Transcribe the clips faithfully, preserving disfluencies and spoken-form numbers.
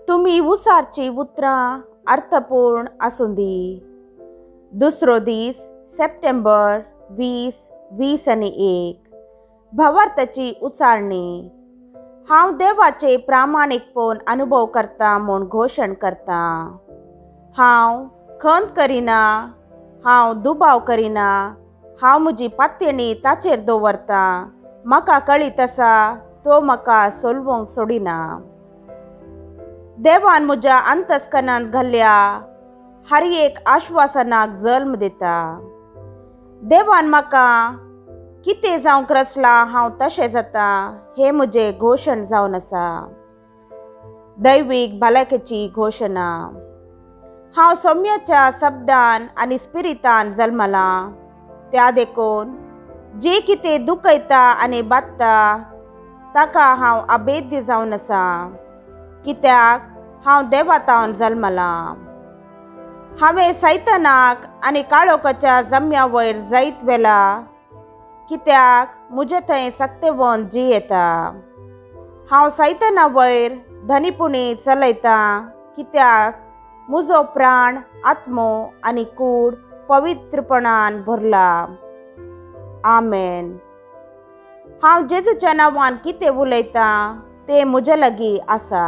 तुम्ही उसारची उतरां अर्थपूर्ण आसूंदी. दुसरो दीस सप्टेंबर वीस वीस आनी एक. भावार्थाची उचारणी. हांव देवाचे प्रामाणीकपण अनुभव करता म्हूण घोशण करता. हांव खंत करिना, हांव दुबाव करिना, हांव म्हजी पातयणी ताचेर दवरता. म्हाका कळीत आसा तो म्हाका सोलवंक सोडिना. देवान म्हज्या अंतस्करणांत घाल्ल्या हर एक आश्वासनाक जल्म दिता. देवान म्हाका कितें जावंक रचला हांव तशें जाता हें म्हजें घोशण जावन आसा. दैवीक भलायकेची घोशणा. हांव सौम्याच्या शब्दान आनी स्पिरितान जल्मला. त्या देखून जें कितें दुखयता आनी बादता ताका हांव अभेद्य जावन आसा, कित्याक हांव देवातावन जल्मला. हांवें सैतानाक आनी काळोखाच्या जम्या वयर जैत व्हेला, कित्याक म्हजे थंय सक्तेवंत जी येता. हांव सैताना वयर धनीपुणी चलयता, कित्याक म्हजो प्राण, आत्मो आनी कूड पवित्रपणान भरला. आमेन. हांव जेजूच्या नांवान कितें उलयता तें म्हजे लागीं आसा.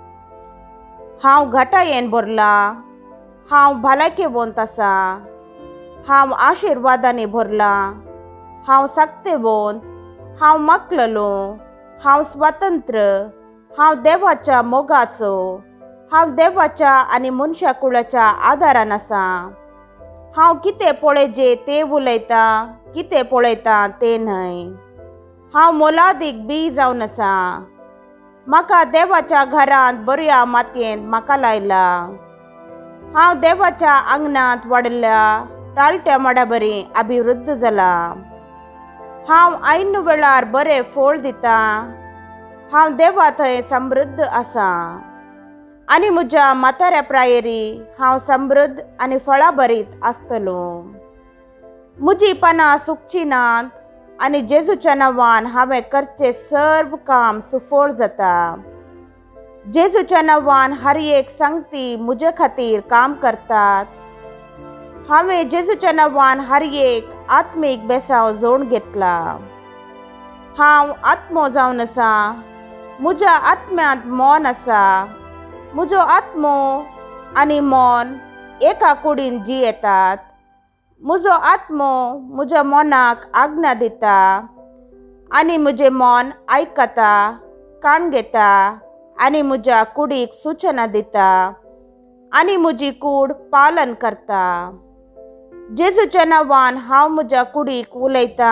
हांव घटायेन भरला. हांव भलायकेवंत आसा. हांव आशिर्वादांनी भरला. हांव सक्तेवंत. हांव मक्कललो. हांव स्वतंत्र. हांव देवाच्या मोगाचो. हांव देवाच्या आनी मनशा कुळाच्या आदारान आसा. हांव कितें पळयजें तें उलयता, कितें पळयता तें न्हय. हांव मोलादीक बी जावन आसा. म्हाका देवाच्या घरांत बऱ्या मातयेंत म्हाका लायला. हांव देवाच्या आंगणांत वाडल्या टालट्या माडा बरी अभिवृद्ध जाला. हांव ऐन वेळार बरें फळ दिता. हांव देवा थंय समृद्ध आसा. आनी म्हज्या म्हाताऱ्या प्रायेरी हांव समृद्ध आनी फळां भरीत आसतलो. म्हजी पानां सुकची नात आनी जेजूच्या नांवान हांवें करचें सर्व काम सुफळ जाता. जेजूच्या नांवान हर एक संगती म्हजे खातीर काम करतात. हांवें जेजूच्या नांवान हर एक आत्मीक बेसांव जोडून घेतला. हांव आत्मो जावन आसा. म्हज्या आत्म्यांत मन आसा. म्हजो आत्मो आनी मन एका कुडीन जियेतात. म्हजो आत्मो म्हज्या मनाक आज्ञा दिता आनी म्हजें मन आयकता, कान घेता आनी म्हज्या कुडीक सुचना दिता आनी म्हजी कूड पालन करता. जेजूच्या नांवान हांव म्हज्या कुडीक उलयता.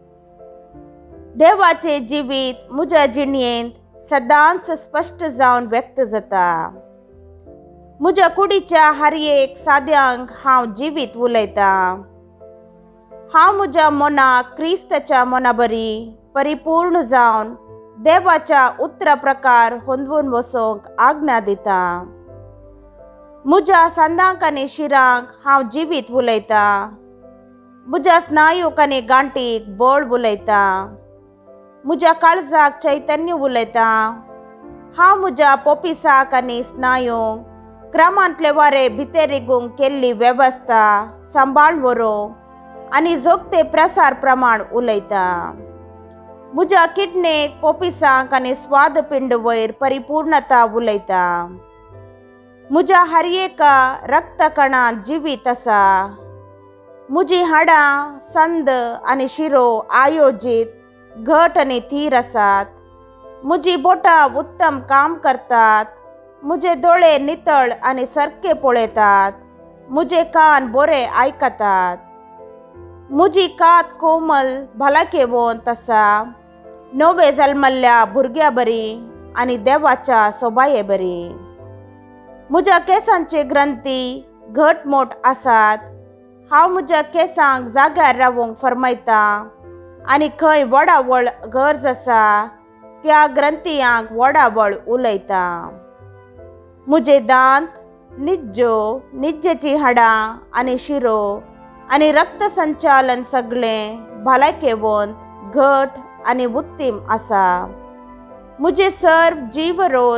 देवाचें जिवीत म्हज्या जिणयेंत सदांच स्पश्ट जावन व्यक्त जाता. म्हज्या कुडीच्या हर एक साद्यांक हांव जिवीत उलयता. हांव म्हज्या मनाक क्रिस्ताच्या मना बरी परिपूर्ण जावन देवाच्या उतरा प्रकार होंदवून वचोंक आज्ञा दिता. म्हज्या सांदांक आनी शिरांक हांव जिवीत उलयता. म्हज्या स्नायूक आनी गांठीक बळ उलयता. म्हज्या काळजाक चैतन्य उलयता. हांव म्हज्या पोपिसाक आनी स्नायूंक क्रमांतले वारे भितर रिगूंक केल्ली वेवस्था सांबाळून व्हरूंक आनी जोगते प्रसार प्रमाण उलयता. म्हज्या किडणेक, पोपिसांक आनी स्वादपिंड वयर परिपूर्णता उलयता. म्हज्या हर एका रक्तकणांत जिवीत आसा. म्हजी हाडां, संद आनी शिरो आयोजीत, घट आनी थीर आसात. म्हजी बोटां उत्तम काम करतात. म्हजे दोळे नितळ आनी सारके पळयतात. म्हजे कान बरे आयकतात. म्हजी कात कोमल भलायकेवंत आसा. नवे जल्मल्ल्या भुरग्या बरी आनी देवाच्या सोबाये बरी. म्हज्या केंसांचे ग्रंथी घटमोट आसात. हांव म्हज्या केंसांक जाग्यार रावूंक फरमायता आनी खंय वडावळ गरज आसा त्या ग्रंथियांक वडावळ उलयता. म्हजे दांत, निज्जो, निज्जेची हाडां आनी शिरो आनी रक्त संचालन सगळें भलायकेवंत, घट आनी उत्तीम आसा. म्हजे सर्व जीवरोस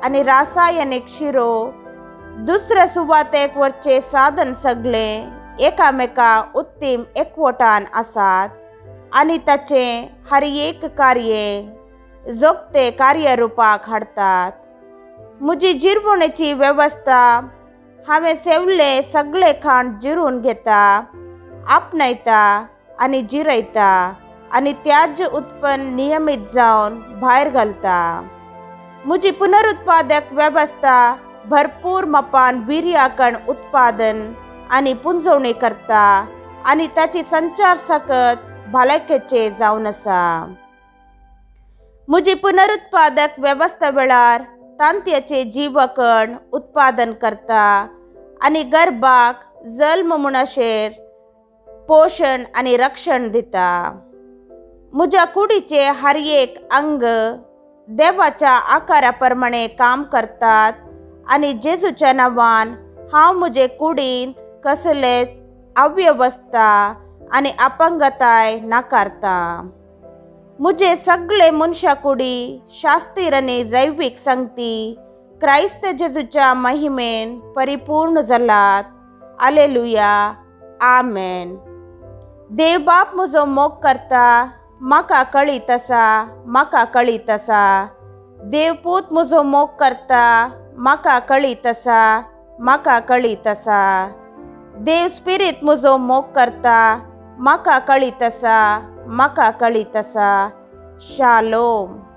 आणि रासायनिक शिरो दुसऱ्या सुवातेक वरचे साधन सगळे एकामेका उत्तम एकवटान आसात आणि ताचे हर एक कार्ये जोगते कार्यरुपाक हाडतात. म्हजी जिरवणेची वेवस्था हांवें सेवले सगळे खाण जिरून घेता, आपणायता आणि जिरयता आणि त्याज्य उत्पन्न नियमित जावन भायर घालता. म्हजी पुनरुत्पादक वेवस्था भरपूर मापान विर्याकण उत्पादन आणि पुंजवणी करता आणि ताची संचार सकत भलायकेचे जावन आसा. म्हजी पुनरुत्पादक वेवस्था वेळार तांतयाचे जीवकण उत्पादन करता आणि गर्भाक जल्म म्हणशेर पोषण आणि रक्षण दिता. म्हज्या कुडीचे हर एक अंग देवाच्या आकारा प्रमाणे काम करतात आणि जेजूच्या नांवान हांव म्हजे कुडींत कसले अव्यवस्था आणि अपंगताय नाकारता. म्हजे सगळे मनशा कुडी शास्तीर आनी जैवीक संगती क्राइस्त जेजूच्या महिमेन परिपूर्ण जालात. हालेलुया, आमेन. देव बाप म्हजो मोग करता, म्हाका कळीत आसा, म्हाका कळीत आसा. देव पूत म्हजो मोग करता, म्हाका कळीत आसा, म्हाका कळीत आसा. देव स्पिरीत म्हजो मोग करता, म्हाका कळीत आसा, म्हाका कळीत आसा. शालोम.